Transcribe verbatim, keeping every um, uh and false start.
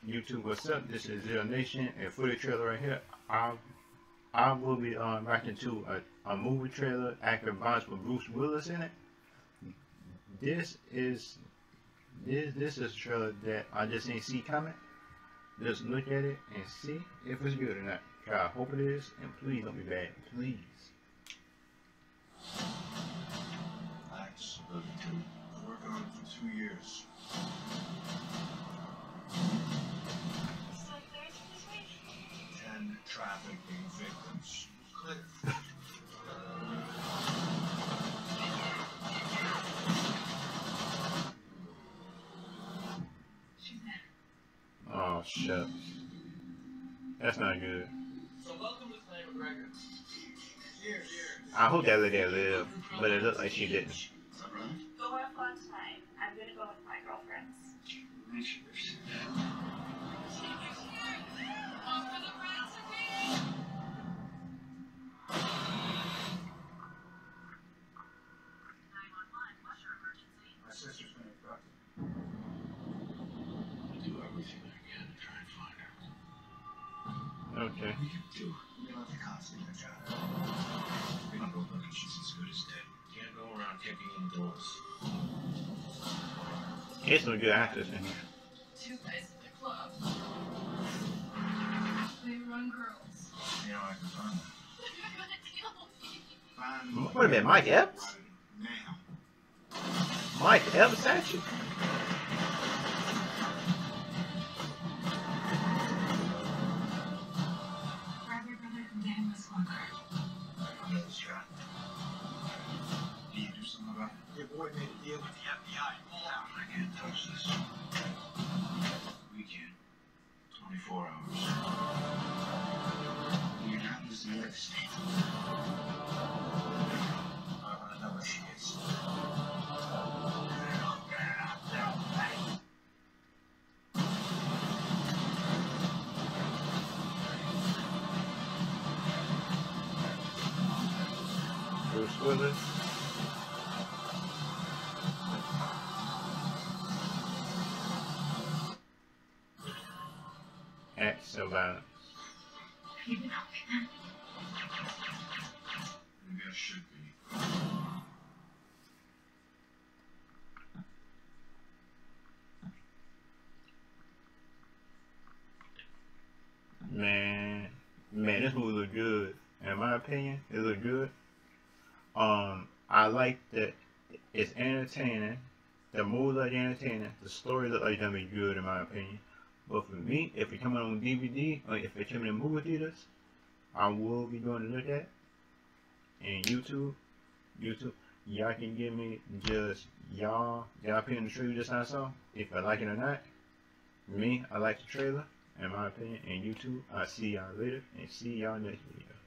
YouTube, what's up? This is Zero Nation, and for the trailer right here, I I will be um, reacting to a, a movie trailer, actor bonds with Bruce Willis in it. This is this this is a trailer that I just ain't see coming. Just look at it and see if it's good or not. I hope it is, and please don't be bad, please. Thanks, thirty-two. I worked on it for two years. Ten trafficking victims. Click. Oh shucks. That's not good. So welcome to Clay McGregor. Cheers. I hope that lady lived, but it looked like she didn't. Go have fun tonight. I'm gonna go with my girlfriends. My sister's been abducted. I'll do everything I can to try and find her. Okay. We can do it. We let the cops do their job. We don't go looking. She's as good as dead. Can't go around kicking in doors. There's some good actors in here. Two guys at the club. They run girls. You know, I can find them. They're gonna kill me. Find Wait a minute, Mike Epps? now. Mike Epps, actually? Grab your brother and get him this locker. I know this guy. Can you do something about it? Your boy made a deal with the F B I. I can't touch this. We can. twenty-four hours. Your hand is in the state. I want to know where she is. Bruce Willis. Acts of violence. Have you been helping them? Maybe I should be. Man, man, this movie look good. In my opinion, it look good. Um, I like that it's entertaining. The movie look entertaining. The story look like it's gonna be good, in my opinion. But for me, if it coming on D V D or if it coming in movie theaters, I will be going to look at. And YouTube, YouTube, y'all can give me just y'all y'all opinion on the trailer just I saw, if I like it or not. Me, I like the trailer, in my opinion. And YouTube, I'll see y'all later and see y'all next video.